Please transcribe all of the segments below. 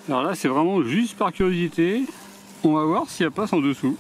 Alors là c'est vraiment juste par curiosité. On va voir si elle passe en dessous.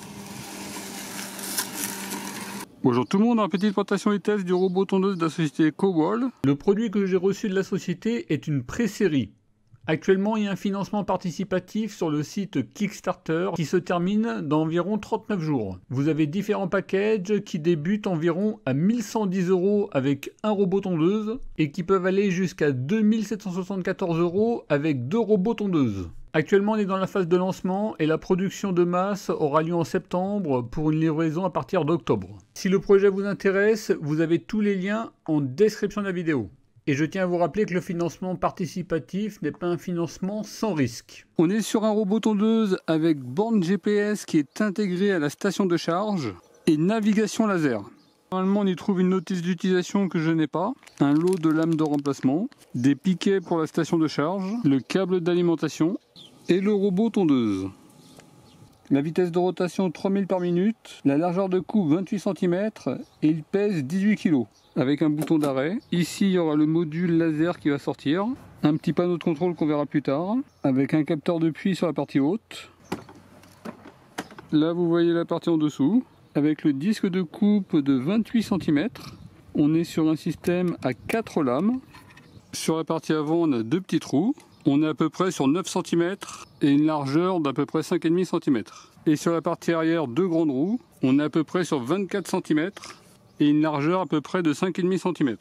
Bonjour tout le monde, dans la petite présentation et test du robot tondeuse de la société Cowall. Le produit que j'ai reçu de la société est une pré-série. Actuellement, il y a un financement participatif sur le site Kickstarter qui se termine dans environ 39 jours. Vous avez différents packages qui débutent environ à 1110 € avec un robot tondeuse et qui peuvent aller jusqu'à 2774 € avec 2 robots tondeuses. Actuellement, on est dans la phase de lancement et la production de masse aura lieu en septembre pour une livraison à partir d'octobre. Si le projet vous intéresse, vous avez tous les liens en description de la vidéo. Et je tiens à vous rappeler que le financement participatif n'est pas un financement sans risque. On est sur un robot tondeuse avec borne GPS qui est intégrée à la station de charge et navigation laser. Normalement, on y trouve une notice d'utilisation que je n'ai pas, un lot de lames de remplacement, des piquets pour la station de charge, le câble d'alimentation et le robot tondeuse. La vitesse de rotation 3000 par minute, la largeur de coupe 28 cm et il pèse 18 kg. Avec un bouton d'arrêt. Ici, il y aura le module laser qui va sortir. Un petit panneau de contrôle qu'on verra plus tard. Avec un capteur de puits sur la partie haute. Là, vous voyez la partie en dessous. Avec le disque de coupe de 28 cm. On est sur un système à 4 lames. Sur la partie avant, on a 2 petits trous. On est à peu près sur 9 cm et une largeur d'à peu près 5,5 cm. Et sur la partie arrière, 2 grandes roues. On est à peu près sur 24 cm. Et une largeur à peu près de 5,5 cm.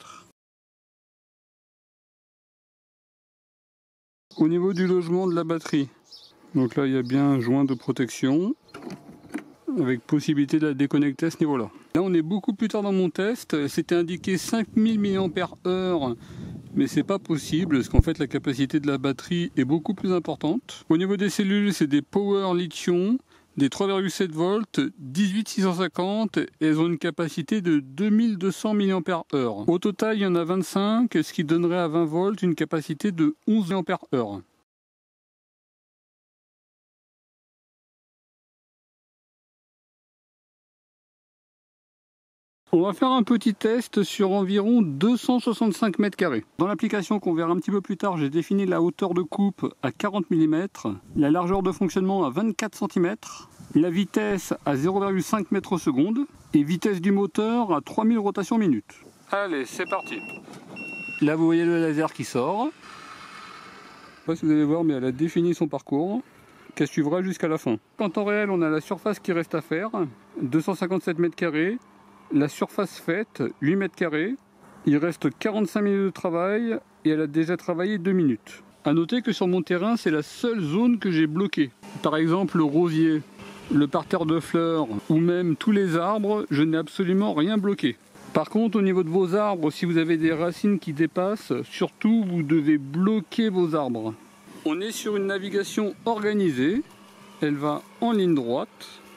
Au niveau du logement de la batterie, donc là il y a bien un joint de protection avec possibilité de la déconnecter à ce niveau-là. Là on est beaucoup plus tard dans mon test, c'était indiqué 5000 mAh, mais c'est pas possible parce qu'en fait la capacité de la batterie est beaucoup plus importante. Au niveau des cellules, c'est des Power Lithium. Des 3,7 volts, 18650 et elles ont une capacité de 2200 mAh. Au total, il y en a 25, ce qui donnerait à 20 volts une capacité de 11 mAh. On va faire un petit test sur environ 265 mètres carrés. Dans l'application qu'on verra un petit peu plus tard, j'ai défini la hauteur de coupe à 40 mm, la largeur de fonctionnement à 24 cm, la vitesse à 0,5 m/s et vitesse du moteur à 3000 rotations minute. Allez, c'est parti. Là, vous voyez le laser qui sort. Je sais pas si vous allez voir, mais elle a défini son parcours, qu'elle suivra jusqu'à la fin. En temps réel, on a la surface qui reste à faire, 257 mètres carrés. La surface faite, 8 mètres carrés. Il reste 45 minutes de travail et elle a déjà travaillé 2 minutes. A noter que sur mon terrain, c'est la seule zone que j'ai bloquée. Par exemple, le rosier, le parterre de fleurs ou même tous les arbres, je n'ai absolument rien bloqué. Par contre, au niveau de vos arbres, si vous avez des racines qui dépassent, surtout vous devez bloquer vos arbres. On est sur une navigation organisée. Elle va en ligne droite.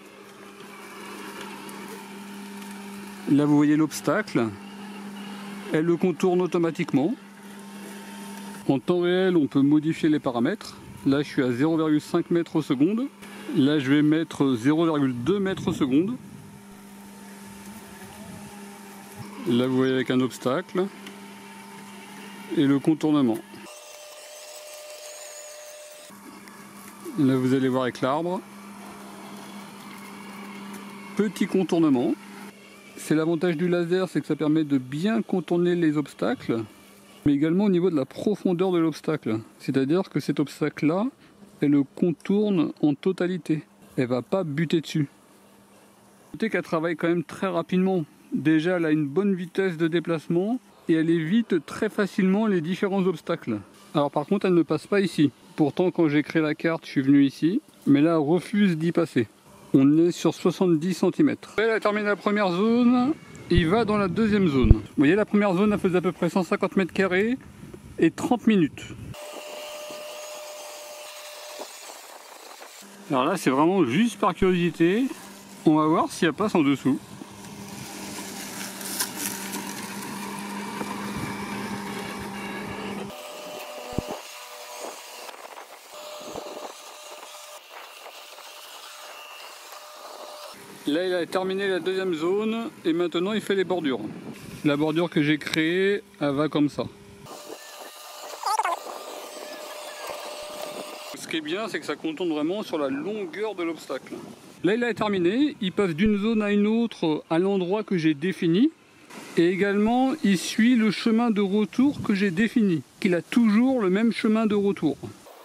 Là vous voyez l'obstacle, elle le contourne automatiquement. En temps réel on peut modifier les paramètres. Là je suis à 0,5 m/s. Là je vais mettre 0,2 m/s. Là vous voyez avec un obstacle et le contournement. Là vous allez voir avec l'arbre. Petit contournement. C'est l'avantage du laser, c'est que ça permet de bien contourner les obstacles, mais également au niveau de la profondeur de l'obstacle. C'est-à-dire que cet obstacle-là, elle le contourne en totalité. Elle ne va pas buter dessus. Notez qu'elle travaille quand même très rapidement. Déjà, elle a une bonne vitesse de déplacement et elle évite très facilement les différents obstacles. Alors par contre, elle ne passe pas ici. Pourtant, quand j'ai créé la carte, je suis venu ici, mais là, elle refuse d'y passer. On est sur 70 cm. Elle a terminé la première zone, il va dans la deuxième zone. Vous voyez, la première zone, elle faisait à peu près 150 mètres carrés et 30 minutes. Alors là, c'est vraiment juste par curiosité. On va voir si elle passe en dessous. Là, il a terminé la deuxième zone et maintenant il fait les bordures. La bordure que j'ai créée, elle va comme ça. qui est bien, c'est que ça contourne vraiment sur la longueur de l'obstacle. Là, il a terminé. Il passe d'une zone à une autre à l'endroit que j'ai défini. Et également, il suit le chemin de retour que j'ai défini. Il a toujours le même chemin de retour.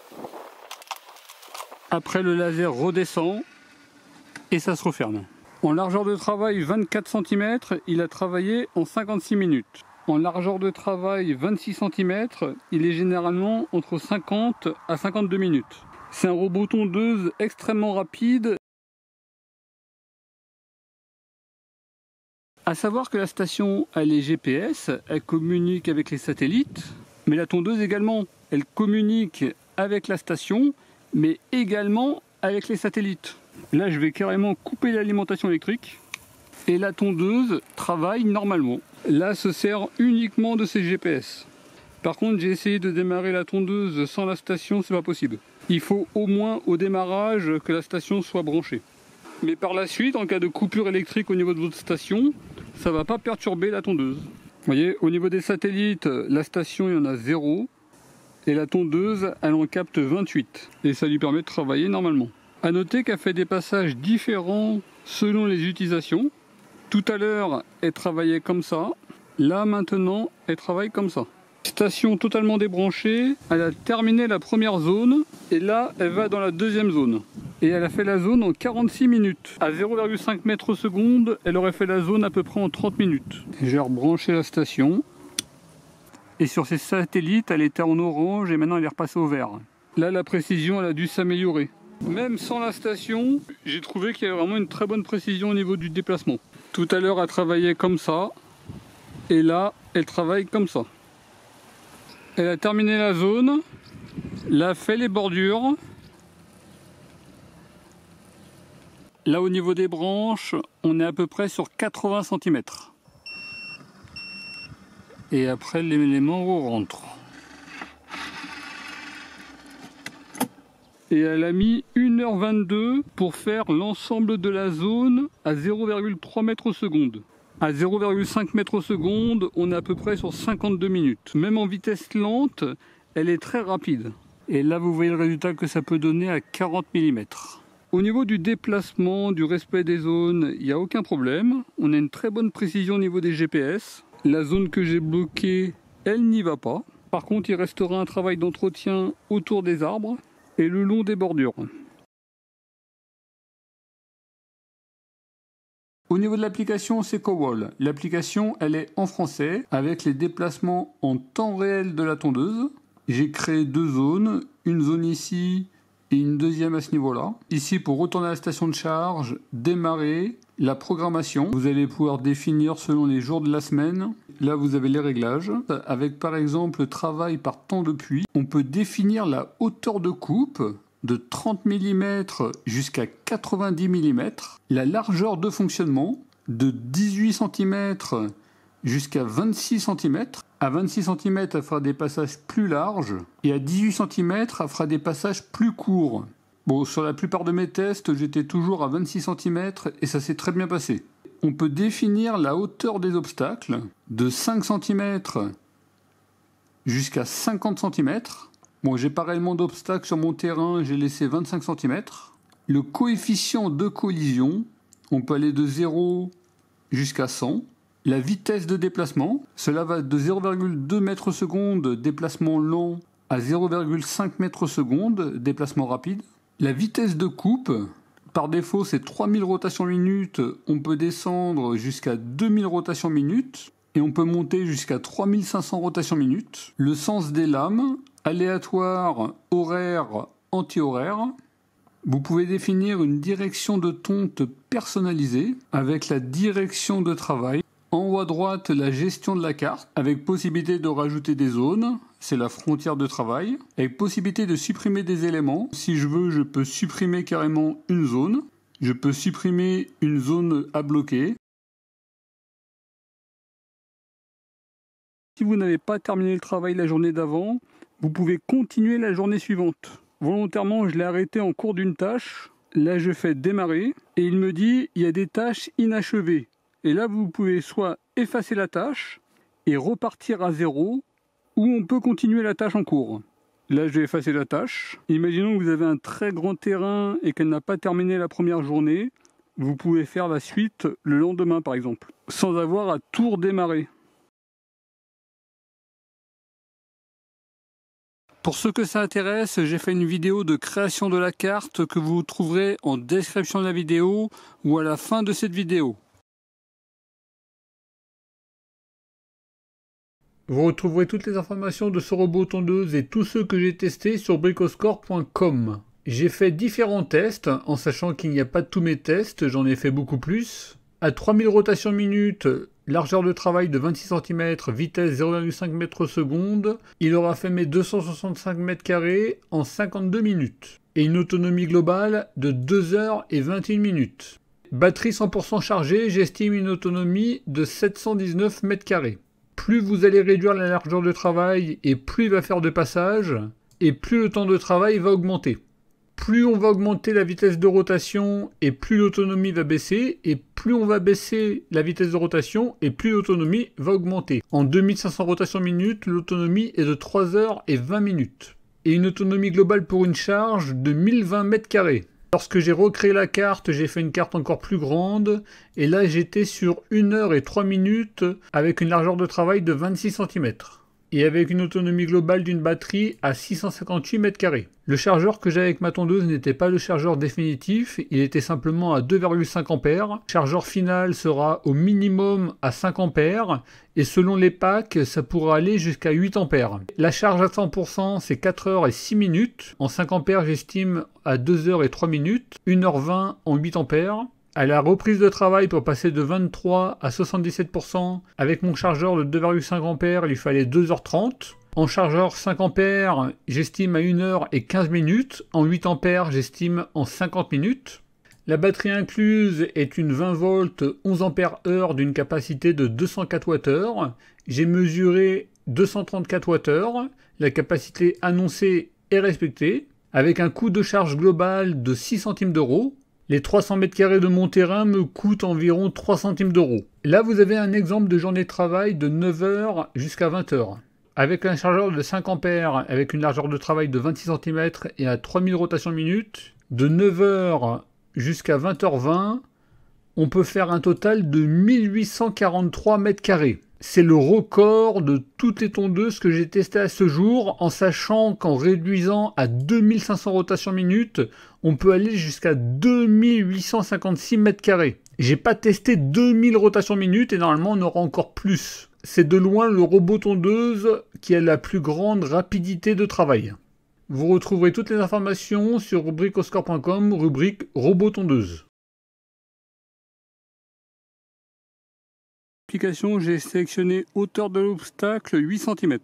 Après, le laser redescend et ça se referme. En largeur de travail 24 cm, il a travaillé en 56 minutes. En largeur de travail 26 cm, il est généralement entre 50 à 52 minutes. C'est un robot tondeuse extrêmement rapide. A savoir que la station, elle est GPS, elle communique avec les satellites, mais la tondeuse également, elle communique avec la station, mais également avec les satellites. Là, je vais carrément couper l'alimentation électrique et la tondeuse travaille normalement. Là, se sert uniquement de ses GPS. Par contre, j'ai essayé de démarrer la tondeuse sans la station, c'est pas possible. Il faut au moins au démarrage que la station soit branchée. Mais par la suite, en cas de coupure électrique au niveau de votre station, ça va pas perturber la tondeuse. Vous voyez, au niveau des satellites, la station, il y en a 0. Et la tondeuse, elle en capte 28. Et ça lui permet de travailler normalement. A noter qu'elle fait des passages différents selon les utilisations. Tout à l'heure, elle travaillait comme ça. Là, maintenant, elle travaille comme ça. Station totalement débranchée. Elle a terminé la première zone. Et là, elle va dans la deuxième zone. Et elle a fait la zone en 46 minutes. À 0,5 mètres seconde, elle aurait fait la zone à peu près en 30 minutes. J'ai rebranché la station. Et sur ces satellites, elle était en orange et maintenant elle est repassée au vert. Là, la précision, elle a dû s'améliorer. Même sans la station, j'ai trouvé qu'il y avait vraiment une très bonne précision au niveau du déplacement. Tout à l'heure, elle travaillait comme ça. Et là, elle travaille comme ça. Elle a terminé la zone. Là, fait les bordures. Là, au niveau des branches, on est à peu près sur 80 cm. Et après, l'élément rentre. Et elle a mis 1h22 pour faire l'ensemble de la zone à 0,3 mètres seconde. À 0,5 mètres seconde, on est à peu près sur 52 minutes. Même en vitesse lente, elle est très rapide. Et là, vous voyez le résultat que ça peut donner à 40 mm. Au niveau du déplacement, du respect des zones, il n'y a aucun problème. On a une très bonne précision au niveau des GPS. La zone que j'ai bloquée, elle n'y va pas. Par contre, il restera un travail d'entretien autour des arbres et le long des bordures. Au niveau de l'application, c'est CoWall. L'application, elle est en français avec les déplacements en temps réel de la tondeuse. J'ai créé 2 zones, une zone ici et une deuxième à ce niveau-là. Ici, pour retourner à la station de charge, démarrer, la programmation. Vous allez pouvoir définir selon les jours de la semaine. Là, vous avez les réglages. Avec par exemple le travail par temps de pluie, on peut définir la hauteur de coupe de 30 mm jusqu'à 90 mm, la largeur de fonctionnement de 18 cm jusqu'à 26 cm. À 26 cm, elle fera des passages plus larges et à 18 cm, elle fera des passages plus courts. Bon, sur la plupart de mes tests, j'étais toujours à 26 cm et ça s'est très bien passé. On peut définir la hauteur des obstacles de 5 cm jusqu'à 50 cm. Bon, j'ai pas réellement d'obstacles sur mon terrain, j'ai laissé 25 cm. Le coefficient de collision, on peut aller de 0 jusqu'à 100. La vitesse de déplacement, cela va de 0,2 mètres seconde, déplacement lent, à 0,5 mètres seconde, déplacement rapide. La vitesse de coupe, par défaut c'est 3000 rotations minutes, on peut descendre jusqu'à 2000 rotations minutes et on peut monter jusqu'à 3500 rotations minutes. Le sens des lames, aléatoire, horaire, anti-horaire. Vous pouvez définir une direction de tonte personnalisée avec la direction de travail. En haut à droite, la gestion de la carte, avec possibilité de rajouter des zones, c'est la frontière de travail, avec possibilité de supprimer des éléments. Si je veux, je peux supprimer carrément une zone, je peux supprimer une zone à bloquer. Si vous n'avez pas terminé le travail la journée d'avant, vous pouvez continuer la journée suivante. Volontairement, je l'ai arrêté en cours d'une tâche. Là, je fais démarrer et il me dit il y a des tâches inachevées. Et là, vous pouvez soit effacer la tâche et repartir à 0, ou on peut continuer la tâche en cours. Là, je vais effacer la tâche. Imaginons que vous avez un très grand terrain et qu'elle n'a pas terminé la première journée. Vous pouvez faire la suite le lendemain, par exemple, sans avoir à tout redémarrer. Pour ceux que ça intéresse, j'ai fait une vidéo de création de la carte que vous trouverez en description de la vidéo ou à la fin de cette vidéo. Vous retrouverez toutes les informations de ce robot tondeuse et tous ceux que j'ai testés sur bricoscore.com. J'ai fait différents tests, en sachant qu'il n'y a pas tous mes tests, j'en ai fait beaucoup plus. À 3000 rotations minutes, largeur de travail de 26 cm, vitesse 0,5 m/s, il aura fait mes 265 m² en 52 minutes. Et une autonomie globale de 2 h et 21 minutes. Batterie 100% chargée, j'estime une autonomie de 719 m². Plus vous allez réduire la largeur de travail et plus il va faire de passages, et plus le temps de travail va augmenter. Plus on va augmenter la vitesse de rotation et plus l'autonomie va baisser, et plus on va baisser la vitesse de rotation et plus l'autonomie va augmenter. En 2500 rotations minutes, l'autonomie est de 3 h et 20 minutes. Et une autonomie globale pour une charge de 1020 m². Lorsque j'ai recréé la carte, j'ai fait une carte encore plus grande, et là j'étais sur 1 h et 3 minutes avec une largeur de travail de 26 cm. Et avec une autonomie globale d'une batterie à 658 m². Le chargeur que j'ai avec ma tondeuse n'était pas le chargeur définitif, il était simplement à 2,5 A. Le chargeur final sera au minimum à 5 A, et selon les packs, ça pourra aller jusqu'à 8 A. La charge à 100%, c'est 4 h et 6 minutes. En 5 A, j'estime à 2 h et 3 minutes, 1 h 20 en 8 A. À la reprise de travail, pour passer de 23 à 77%, avec mon chargeur de 2,5 A, il lui fallait 2 h 30. En chargeur 5 A, j'estime à 1 h et 15 minutes. En 8 A, j'estime en 50 minutes. La batterie incluse est une 20 volts 11 Ah d'une capacité de 204 Wh. J'ai mesuré 234 Wh. La capacité annoncée est respectée, avec un coût de charge global de 6 centimes d'euros. Les 300 m² de mon terrain me coûtent environ 3 centimes d'euros. Là, vous avez un exemple de journée de travail de 9 h jusqu'à 20 h. Avec un chargeur de 5 A, avec une largeur de travail de 26 cm et à 3000 rotations minutes, de 9 h jusqu'à 20 h 20, on peut faire un total de 1843 m². C'est le record de toutes les tondeuses que j'ai testées à ce jour, en sachant qu'en réduisant à 2500 rotations minutes, on peut aller jusqu'à 2856 m². J'ai pas testé 2000 rotations minutes et normalement on aura encore plus. C'est de loin le robot tondeuse qui a la plus grande rapidité de travail. Vous retrouverez toutes les informations sur bricoscore.com, rubrique robot tondeuse. Application, j'ai sélectionné hauteur de l'obstacle 8 cm.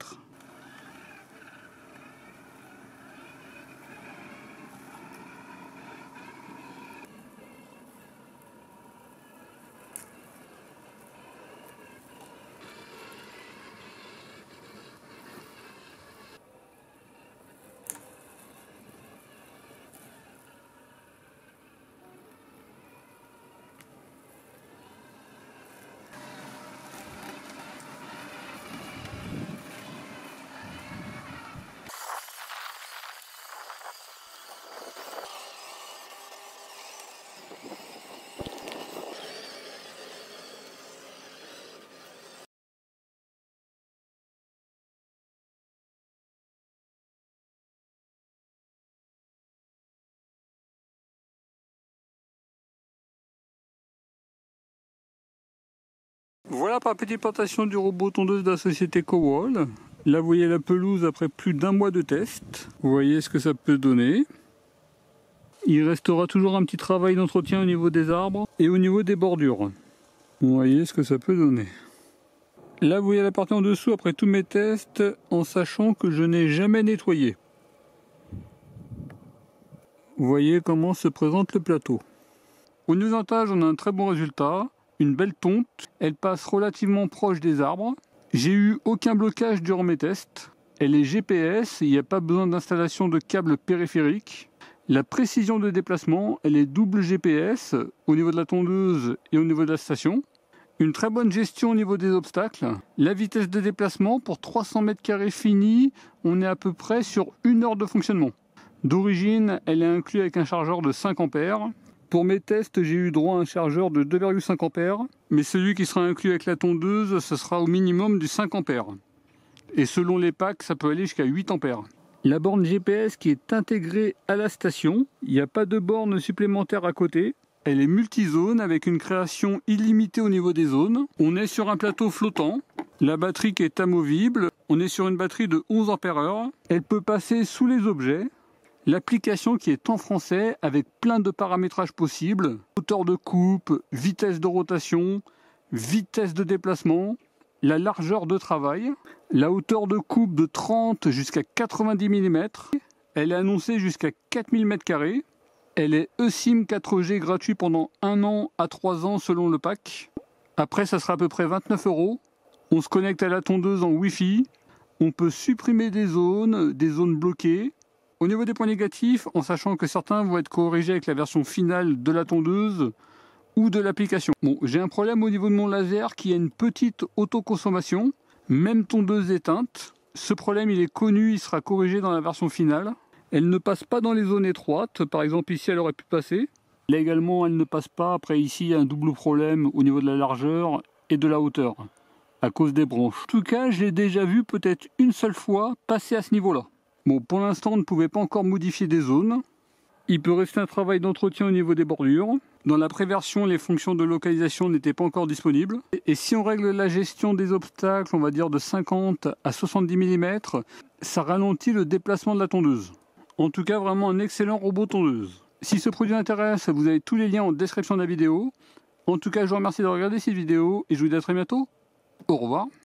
Voilà par petite plantation du robot tondeuse de la société Cowall. Là vous voyez la pelouse après plus d'1 mois de test. Vous voyez ce que ça peut donner. Il restera toujours un petit travail d'entretien au niveau des arbres et au niveau des bordures. Vous voyez ce que ça peut donner. Là vous voyez la partie en dessous après tous mes tests, en sachant que je n'ai jamais nettoyé. Vous voyez comment se présente le plateau. Au niveau d'entage, on a un très bon résultat. Une belle tonte, elle passe relativement proche des arbres. J'ai eu aucun blocage durant mes tests. Elle est GPS, il n'y a pas besoin d'installation de câbles périphériques. La précision de déplacement, elle est double GPS au niveau de la tondeuse et au niveau de la station. Une très bonne gestion au niveau des obstacles. La vitesse de déplacement pour 300 m² fini, on est à peu près sur 1 heure de fonctionnement. D'origine, elle est inclue avec un chargeur de 5 ampères. Pour mes tests, j'ai eu droit à un chargeur de 2,5 ampères. Mais celui qui sera inclus avec la tondeuse, ce sera au minimum du 5 ampères. Et selon les packs, ça peut aller jusqu'à 8 ampères. La borne GPS qui est intégrée à la station. Il n'y a pas de borne supplémentaire à côté. Elle est multizone avec une création illimitée au niveau des zones. On est sur un plateau flottant. La batterie qui est amovible. On est sur une batterie de 11 ampères-heure. Elle peut passer sous les objets. L'application qui est en français avec plein de paramétrages possibles. Hauteur de coupe, vitesse de rotation, vitesse de déplacement, la largeur de travail, la hauteur de coupe de 30 jusqu'à 90 mm. Elle est annoncée jusqu'à 4000 m². Elle est eSIM 4G gratuit pendant 1 an à 3 ans selon le pack. Après, ça sera à peu près 29 €. On se connecte à la tondeuse en Wi-Fi. On peut supprimer des zones bloquées. Au niveau des points négatifs, en sachant que certains vont être corrigés avec la version finale de la tondeuse ou de l'application. Bon, j'ai un problème au niveau de mon laser qui a une petite autoconsommation, même tondeuse éteinte. Ce problème, il est connu, il sera corrigé dans la version finale. Elle ne passe pas dans les zones étroites, par exemple ici elle aurait pu passer. Là également elle ne passe pas, après ici il y a un double problème au niveau de la largeur et de la hauteur, à cause des branches. En tout cas je l'ai déjà vu peut-être une seule fois passer à ce niveau-là. Bon, pour l'instant on ne pouvait pas encore modifier des zones. Il peut rester un travail d'entretien au niveau des bordures. Dans la préversion, les fonctions de localisation n'étaient pas encore disponibles. Et si on règle la gestion des obstacles, on va dire de 50 à 70 mm, ça ralentit le déplacement de la tondeuse. En tout cas, vraiment un excellent robot tondeuse. Si ce produit intéresse, vous avez tous les liens en description de la vidéo. En tout cas, je vous remercie de regarder cette vidéo et je vous dis à très bientôt. Au revoir.